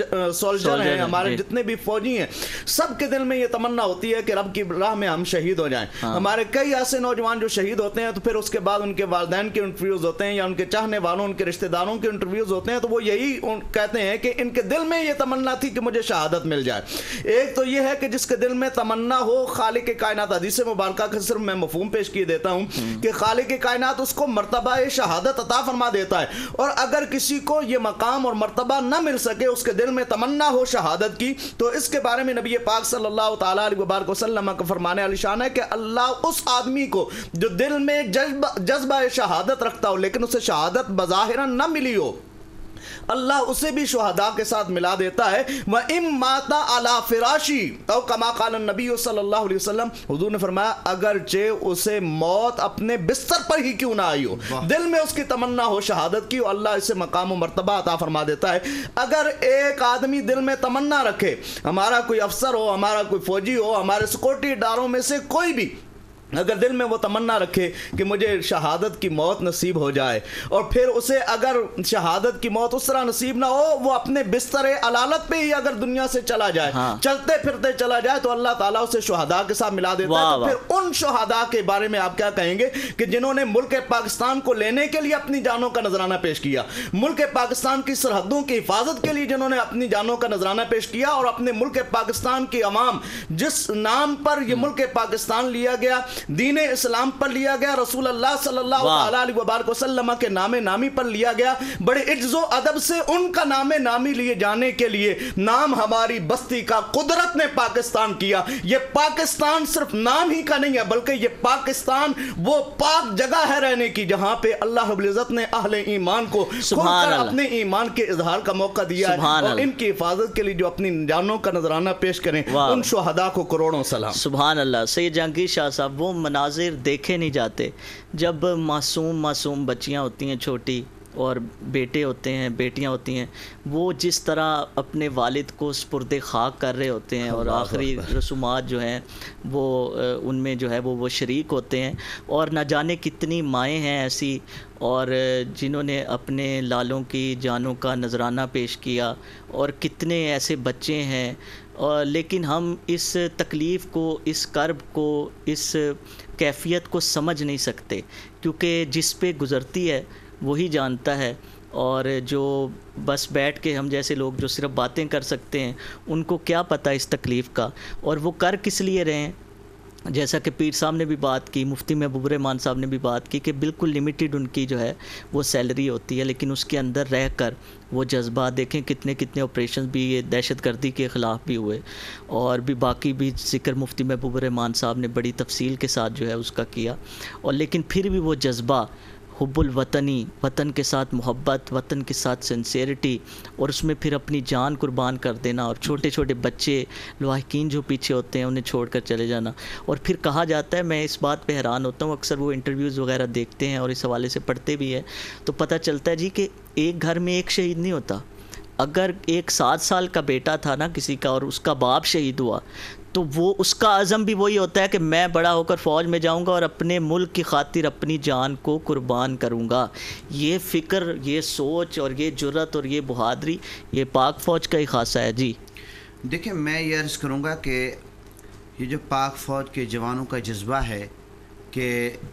[SPEAKER 3] سولجر ہیں، ہمارے جتنے بھی فوجی ہیں، سب کے دل میں یہ تمنا ہوتی ہے کہ رب کی راہ میں ہم شہید ہو جائیں۔ ہمارے کئی ایسے نوجوان جو شہید ہوتے ہیں تو پھر اس کے بعد ان کے والدین کے انٹرویوز ہوتے ہیں یا ان کے چاہنے والوں، ان کے رشتہ داروں کے انٹرویوز ہوتے ہیں، تو وہ یہی کہتے ہیں کہ ان کے دل میں یہ تمنا تھی کہ مجھے شہادت مل جائے۔ ایک تو یہ ہے کہ جس کے دل میں تمنا ہو خالق کائنات حدیث مبارکہ सिर्फ मैं मफहूम पेश किए देता हूँ कि खालिक कायनात उसको मर्तबा शहादत अता फरमा देता है, और अगर किसी को ये मकाम और मर्तबा न मिल सके, उसके दिल में तमन्ना हो शहादत की, तो इसके बारे में नबी पाक सल्लल्लाहु तआला अलैहि वसल्लम का फरमाने वाली शान है कि अल्लाह उस आदमी को जो दिल में जज्बा शहादत रखता हो लेकिन उसे शहादत बज़ाहिरन न मिली हो, अल्लाह उसे भी शुहदा के साथ मिला देता है। व इम माता अला फिराशी तो कमा काल नबी सल्लल्लाहु अलैहि वसल्लम, हुजूर ने फरमाया अगरचे उसे मौत अपने बिस्तर पर ही क्यों ना आई हो, दिल में उसकी तमन्ना हो शहादत की, अल्लाह इसे मकाम मर्तबा अता फरमा देता है। अगर एक आदमी दिल में तमन्ना रखे, हमारा कोई अफसर हो, हमारा कोई फौजी हो, हमारे सिक्योरिटी इदारों में से कोई भी अगर दिल में वो तमन्ना रखे कि मुझे शहादत की मौत नसीब हो जाए, और फिर उसे अगर शहादत की मौत उस तरह नसीब ना हो, वो अपने बिस्तर अलालत पे ही अगर दुनिया से चला जाए, चलते फिरते चला जाए, तो अल्लाह ताला उसे शुहदा के साथ मिला देता है। तो फिर उन शुहदा के बारे में आप क्या कहेंगे कि जिन्होंने मुल्क पाकिस्तान को लेने के लिए अपनी जानों का नजराना पेश किया, मुल्क पाकिस्तान की सरहदों की हिफाजत के लिए जिन्होंने अपनी जानों का नजराना पेश किया, और अपने मुल्क पाकिस्तान की अवाम जिस नाम पर यह मुल्क पाकिस्तान लिया गया, दीन इस्लाम पर लिया गया, रसूल अल्लाह सल्लल्लाहु अलैहि वसल्लम के नामे नामी पर लिया गया, बड़े इज्जो अदब से उनका नामे नामी लिए जाने के लिए नाम हमारी बस्ती का कुदरत ने पाकिस्तान किया। ये पाकिस्तान सिर्फ नाम ही का नहीं है, बल्कि ये पाकिस्तान वो पाक जगह है रहने की जहां पे अल्लाह रब्बुल इज्जत ने अहले ईमान को खुलकर अपने ईमान के इजहार का मौका दिया है, और इनकी हिफाजत के लिए जो अपनी जानों का नजराना पेश करें, उन शुहदा को करोड़ों सलाम।
[SPEAKER 1] सुभान अल्लाह। सैयद जहांगीर शाह साहब, वो मनाजिर देखे नहीं जाते जब मासूम बच्चियां होती हैं छोटी, और बेटे होते हैं, बेटियां होती हैं, वो जिस तरह अपने वालिद को स्पुर्दे खाक कर रहे होते हैं, और आखिरी रसूमात जो हैं वो उनमें जो है वो शरीक होते हैं, और न जाने कितनी माएँ हैं ऐसी और जिन्होंने अपने लालों की जानों का नजराना पेश किया, और कितने ऐसे बच्चे हैं, और लेकिन हम इस तकलीफ़ को, इस कर्ब को, इस कैफियत को समझ नहीं सकते, क्योंकि जिस पे गुज़रती है वही जानता है, और जो बस बैठ के हम जैसे लोग जो सिर्फ बातें कर सकते हैं, उनको क्या पता इस तकलीफ़ का, और वो कर किस लिए रहे हैं। जैसा कि पीर साहब ने भी बात की, मुफ्ती महबूब रहमान साहब ने भी बात की कि बिल्कुल लिमिटेड उनकी जो है वो सैलरी होती है, लेकिन उसके अंदर रह कर वो जज्बा देखें, कितने कितने ऑपरेशन भी ये दहशतगर्दी के ख़िलाफ़ भी हुए, और भी बाकी भी ज़िक्र मुफ्ती महबूब रहमान साहब ने बड़ी तफसील के साथ जो है उसका किया, और लेकिन फिर भी वो जज्बा हुब्बुल वतनी, वतन के साथ मोहब्बत, वतन के साथ सिंसेरिटी, और उसमें फिर अपनी जान कुर्बान कर देना, और छोटे छोटे बच्चे लवाहिकीन जो पीछे होते हैं उन्हें छोड़कर चले जाना। और फिर कहा जाता है, मैं इस बात पे हैरान होता हूँ, अक्सर वो इंटरव्यूज़ वगैरह देखते हैं और इस हवाले से पढ़ते भी हैं, तो पता चलता है जी कि एक घर में एक शहीद नहीं होता। अगर एक 7 साल का बेटा था ना किसी का, और उसका बाप शहीद हुआ, तो वो उसका अज़म भी वही होता है कि मैं बड़ा होकर फ़ौज में जाऊंगा और अपने मुल्क की खातिर अपनी जान को कुर्बान करूंगा। ये फ़िक्र, ये सोच, और ये जुर्रत, और ये बहादुरी, ये पाक फ़ौज का ही खासा है जी।
[SPEAKER 2] देखिए, मैं ये अर्ज़ करूँगा कि ये जो पाक फ़ौज के जवानों का जज्बा है कि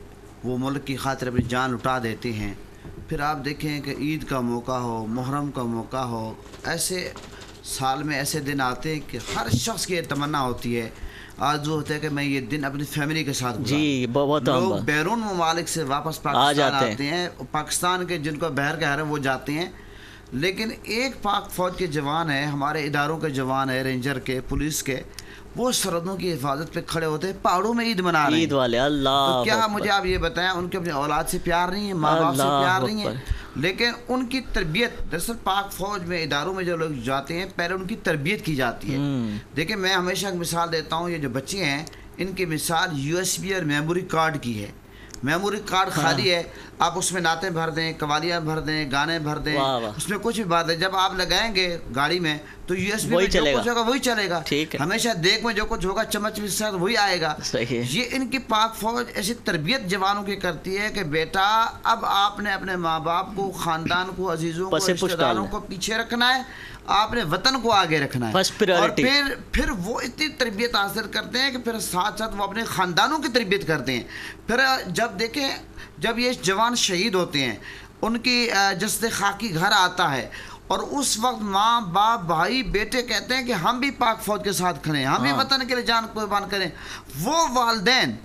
[SPEAKER 2] वो मुल्क की खातिर अपनी जान लुटा देते हैं, फिर आप देखें कि ईद का मौका हो, मुहर्रम का मौका हो, ऐसे साल में ऐसे दिन आते हैं कि हर शख्स की तमन्ना होती है, आरज़ू होता है कि मैं ये दिन अपनी फैमिली के साथ
[SPEAKER 1] जी। बहुत
[SPEAKER 2] लोग बैरून ममालिक से वापस पाकिस्तान आते हैं, पाकिस्तान के जिनको बहर का है वो जाते हैं, लेकिन एक पाक फ़ौज के जवान है, हमारे इदारों के जवान है, रेंजर के, पुलिस के, वो सरहदों की हिफाजत पे खड़े होते हैं, पहाड़ों में ईद मना रहे हैं।
[SPEAKER 1] ईद वाले अल्लाह,
[SPEAKER 2] तो क्या मुझे आप ये बताएं, उनके अपनी औलाद से प्यार नहीं है, माँ बाप से प्यार नहीं है, लेकिन उनकी तरबियत, दरअसल पाक फ़ौज में इदारों में जो लोग जाते हैं पहले उनकी तरबियत की जाती है। देखिए, मैं हमेशा एक मिसाल देता हूँ, ये जो बच्चे हैं इनकी मिसाल USB और मेमोरी कार्ड की है। मेमोरी कार्ड खाली है, आप उसमें नातें भर दें, कवालियाँ भर दें, गाने भर दें, उसमें कुछ भी भर दें, जब आप लगाएंगे गाड़ी में तो USB में जो कुछ होगा वही चलेगा। हमेशा देख में जो कुछ होगा चम्मच में साथ वही आएगा। ये इनकी पाक फ़ौज ऐसी तरबियत जवानों की करती है कि बेटा अब आपने अपने माँ बाप को, ख़ानदान को, अजीज़ों को, रिश्तेदारों को पीछे रखना है, आपने वतन को आगे रखना है, और फिर वो इतनी तरबियत हासिल करते हैं कि फिर साथ साथ वो अपने ख़ानदानों की तरबियत करते हैं। फिर जब देखें, जब ये जवान शहीद होते हैं, उनकी जस्ते खाकी घर आता है, और उस वक्त माँ बाप भाई बेटे कहते हैं कि हम भी पाक फ़ौज के साथ खड़े हैं, हम भी वतन के लिए जान कुर्बान करें। वो वालिदैन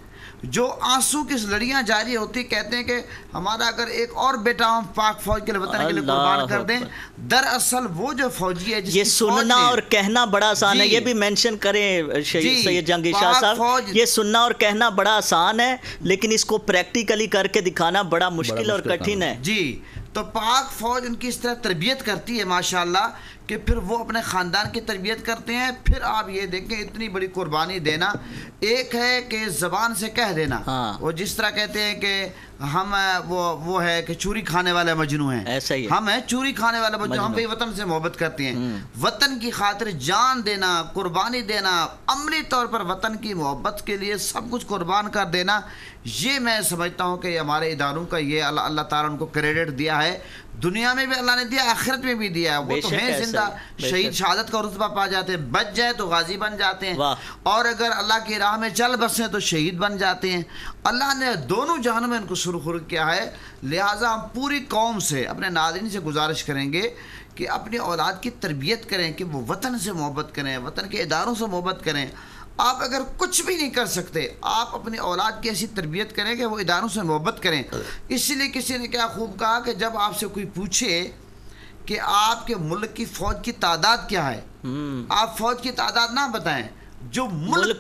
[SPEAKER 2] جو آنسو کی لڑیاں جاری ہوتی، کہتے ہیں کہ ہمارا اگر ایک اور بیٹا ہم پاک فوج کے لیے وطن کے لیے قربان کر دیں، دراصل وہ جو فوجی ہے
[SPEAKER 1] یہ سننا اور کہنا بڑا آسان ہے، یہ بھی مینشن کریں شہید سید جہانگیر شاہ صاحب، یہ سننا اور کہنا بڑا آسان ہے لیکن اس کو پریکٹیکلی کر کے دکھانا بڑا مشکل اور کٹھن ہے.
[SPEAKER 2] جی تو پاک فوج ان کی اس طرح تربیت کرتی ہے ماشاءاللہ کہ پھر وہ اپنے خاندان کی تربیت کرتے ہیں. پھر آپ یہ دیکھیں اتنی بڑی قربانی دینا، ایک ہے کہ زبان سے کہہ دینا، وہ جس طرح کہتے ہیں کہ ہم وہ ہے کہ چوری کھانے والے مجنو ہیں،
[SPEAKER 1] ایسا ہی
[SPEAKER 2] ہم ہیں چوری کھانے والے مجنو، ہم بھی وطن سے محبت کرتے ہیں. وطن کی خاطر جان دینا، قربانی دینا، عملی طور پر وطن کی محبت کے لیے سب کچھ قربان کر دینا، یہ میں سمجھتا ہوں کہ ہمارے اداروں کا یہ اللہ تعالیٰ ان کو کریڈٹ دیا ہے. دنیا میں بھی اللہ نے دیا، آخرت میں بھی دیا. وہ تو ہیں زندہ، شہید شہادت کا رتبہ پا جاتے ہیں، بچ جائے تو غازی بن جاتے ہیں، اور اگر اللہ کی راہ میں چل بسیں تو شہید بن جاتے ہیں. اللہ نے دونوں جہانوں میں ان کو سرخرو کیا ہے. لہٰذا ہم پوری قوم سے، اپنے ناظرین سے گزارش کریں گے کہ اپنی اولاد کی تربیت کریں کہ وہ وطن سے محبت کریں، وطن کے اداروں سے محبت کریں. آپ اگر کچھ بھی نہیں کر سکتے، آپ اپنی اولاد کی ایسی تربیت کریں کہ وہ اداروں سے محبت کریں. اسی لیے کسی نے کیا خوب کہا کہ جب آپ سے کوئی پوچھے کہ آپ کے ملک کی فوج کی تعداد کیا ہے، آپ فوج کی تعداد نہ بتائیں، جو ملک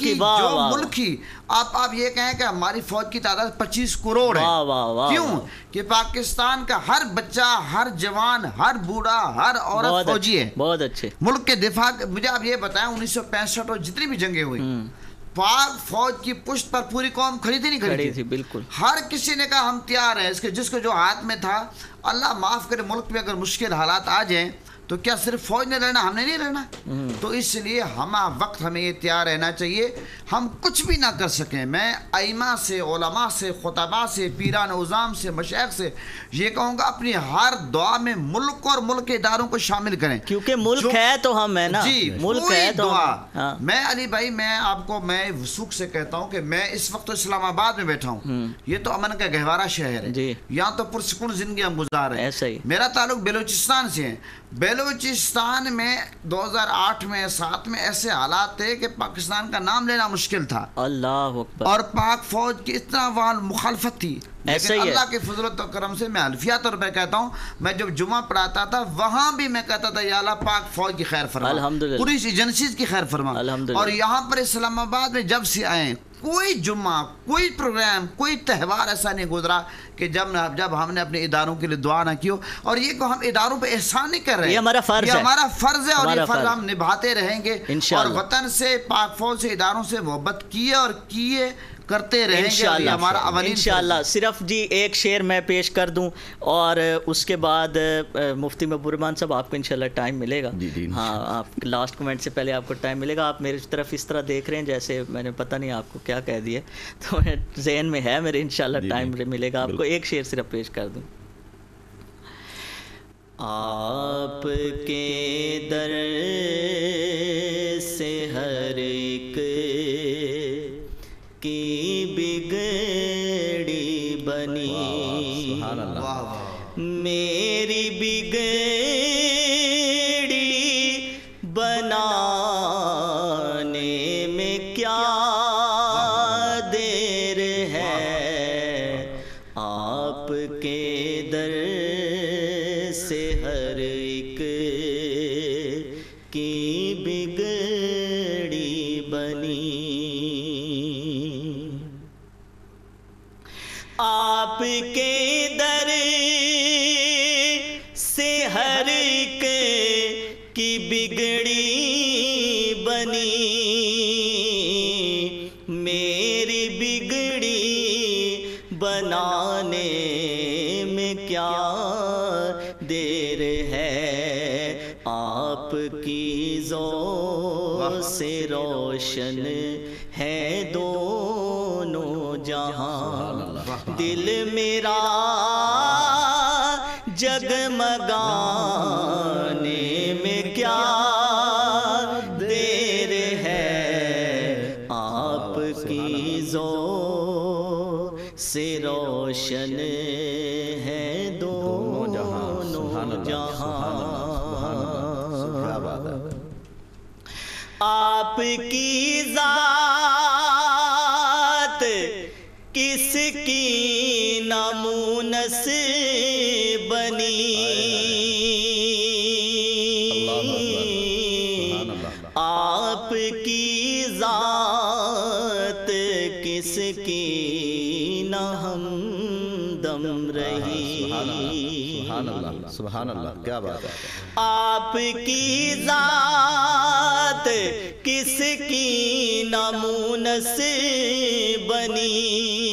[SPEAKER 2] کی آپ یہ کہیں کہ ہماری فوج کی تعداد 25 کروڑ ہے. کیوں کہ پاکستان کا ہر بچہ، ہر جوان، ہر بوڑھا، ہر عورت فوجی ہے.
[SPEAKER 1] بہت اچھے
[SPEAKER 2] ملک کے دفاع. مجھے آپ یہ بتائیں 1965 اور جتنی بھی جنگیں ہوئی، پاک فوج کی پشت پر پوری قوم کھڑی تھی.
[SPEAKER 1] بالکل
[SPEAKER 2] ہر کسی نے کہا ہم تیار ہیں. جس کو جو ہاتھ میں تھا، اللہ معاف کرے ملک میں اگر مشکل حالات آ جائیں تو کیا صرف فوج نے لڑنا، ہم نے نہیں لڑنا؟ تو اس لیے ہمیں یہ تیار رہنا چاہیے. ہم کچھ بھی نہ کر سکیں، میں ائمہ سے، علماء سے، خطباء سے، پیران عظام سے، مشائخ سے یہ کہوں گا اپنی ہر دعا میں ملک اور ملک کے اداروں کو شامل کریں،
[SPEAKER 1] کیونکہ ملک ہے تو ہم ہیں نا.
[SPEAKER 2] جی
[SPEAKER 1] ملک ہے تو
[SPEAKER 2] دعا. میں علی بھائی، میں آپ کو میں وثوق سے کہتا ہوں کہ میں اس وقت تو اسلام آباد میں بیٹھا ہوں. یہ تو امن کا گہوارہ شہر ہے، یہاں تو پرسکون زندگی ہم گزار رہے ہیں. میرا تعلق بلوچستان سے ہے. بلوچستان میں 2008 میں 7 میں ایسے حالات تھے کہ پاکستان کا نام لینا مشکل تھا.
[SPEAKER 1] اللہ اکبر. اور
[SPEAKER 2] پاک فوج کی اتنا وہاں مخالفت تھی، لیکن اللہ کے فضل و کرم سے میں حلفیہ طور پہ کہتا ہوں، میں جب جمعہ پڑھاتا تھا وہاں بھی میں کہتا تھا یا اللہ پاک فوج کی خیر فرما، پولیس ایجنسیز کی خیر فرما. اور یہاں پر اسلام آباد میں جب سے آئے کوئی جمعہ، کوئی پروگرام، کوئی تہوار ایسا نہیں گزرا کہ جب ہم نے اپنے اداروں کے لیے دعا نہ کی ہو. اور یہ کو ہم اداروں پہ احسان نہیں کر رہے ہیں،
[SPEAKER 1] یہ ہمارا فرض ہے،
[SPEAKER 2] ہمارا فرض ہے، اور یہ فرض ہم نبھاتے رہیں گے. اور وطن سے، پاک فوج سے، اداروں سے محبت کیے اور کیے کرتے رہیں گے
[SPEAKER 1] انشاءاللہ. صرف جی ایک شعر میں پیش کر دوں اور اس کے بعد مفتی محبوب الرحمان صاحب آپ کو انشاءاللہ ٹائم ملے گا. ہاں، آپ لاسٹ کمنٹ سے پہلے آپ کو ٹائم ملے گا. آپ میری طرف اس طرح دیکھ رہے ہیں جیسے میں نے پتہ نہیں آپ کو کیا کہہ دیا، تو ذہن میں ہے میرے. انشاءاللہ ٹائم ملے گا. آپ کو ایک شعر صرف پیش کر دوں. آپ کے در سے ہر ایک کی بگڑی بنی، میری بگڑی بنانے میں کیا دیر ہے. آپ کے در سے ہر ایک کی بگڑی بنی، آپ کے در سے ہر ایک کی بگڑی بنی، میری بگڑی بنانے میں کیا دیر ہے. آپ کی ذو سے روشن ہے دونوں جہاں، دل میرا جگمگانے میں کیا دیر ہے. آپ کی ذو سے روشن ہے دونوں جہاں، آپ کی ذات کس کی نامونس بنی، آپ کی ذات کس کی نہ ہمدم رہی،
[SPEAKER 3] سبحان اللہ سبحان اللہ، کیا بات ہے،
[SPEAKER 1] آپ کی ذات کس کی نامونس بنی،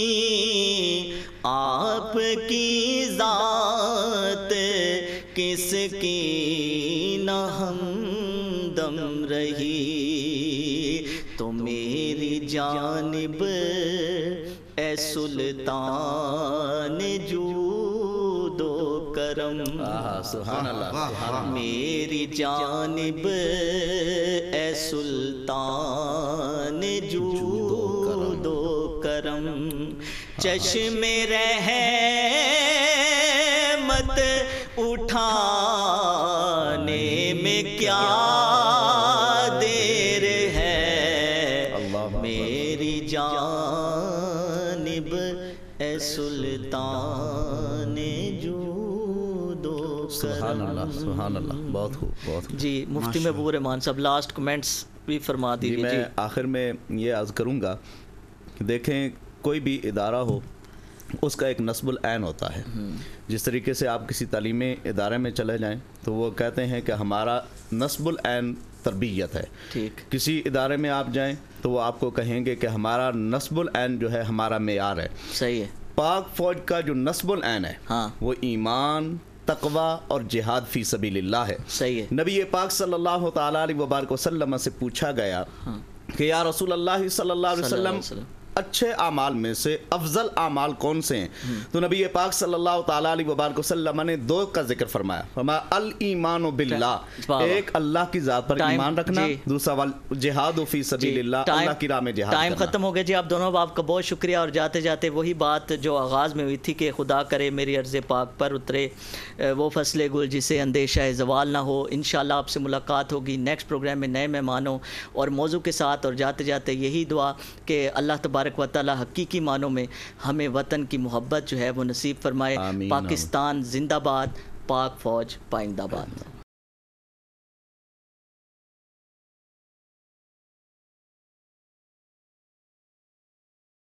[SPEAKER 1] آپ کی ذات کس کی نہ ہمدم رہی، تو میری جانب اے سلطان جود و کرم،
[SPEAKER 3] سبحان اللہ،
[SPEAKER 1] میری جانب اے سلطان جود و کرم، چشم رحمت اٹھانے میں کیا دیر ہے، میری جانب اے سلطان جود و
[SPEAKER 3] سبحان اللہ سبحان اللہ، بہت خوب بہت خوب۔
[SPEAKER 1] جی مفتی محبوب رحمان صاحب لاسٹ کمنٹس بھی فرما دیجیے۔
[SPEAKER 3] میں آخر میں یہ عرض کروں گا کہ دیکھیں کوئی بھی ادارہ ہو اس کا ایک نصب العین ہوتا ہے، جس طریقے سے آپ کسی تعلیمی ادارے میں چلے جائیں تو وہ کہتے ہیں کہ ہمارا نصب العین تربیت ہے،
[SPEAKER 1] ٹھیک،
[SPEAKER 3] کسی ادارے میں آپ جائیں تو وہ آپ کو کہیں گے کہ ہمارا نصب العین جو ہے ہمارا معیار ہے۔
[SPEAKER 1] صحیح ہے۔
[SPEAKER 3] پاک فوج کا جو نصب العین ہے وہ ایمان، تقوی اور جہاد فی سبیل اللہ ہے۔
[SPEAKER 1] صحیح ہے۔
[SPEAKER 3] نبی پاک صلی اللہ تعالیٰ علیہ وبارک وسلم سے پوچھا گیا کہ یا رسول اللہ صلی اللہ علیہ وسلم اچھے اعمال میں سے افضل اعمال کون سے ہیں؟ تو نبی پاک صلی اللہ تعالیٰ علیہ وبارک وسلم نے دو کا ذکر فرمایا، الایمان باللہ، ایک اللہ کی ذات پر ایمان رکھنا، دوسرا جہاد فی سبیل اللہ، اللہ کی راہ میں جہاد کرنا۔
[SPEAKER 1] ٹائم ختم ہو گیا جی، آپ دونوں آپ کا بہت شکریہ، اور جاتے جاتے وہی بات جو آغاز میں ہوئی تھی کہ خدا کرے میری عرض پاک پر اترے وہ فصل گل جسے اندیشہ زوال نہ ہو۔ انشاءاللہ آپ سے ملاقات ہوگی نیکسٹ پروگرام میں نئے مہمانوں اور موضوع کے ساتھ، اور جاتے جاتے یہی دعا کہ اللہ تبارک و تعالی حقیقی معنوں میں ہمیں وطن کی محبت جو ہے وہ نصیب فرمائے۔ پاکستان زندہ باد، پاک فوج پائندہ باد۔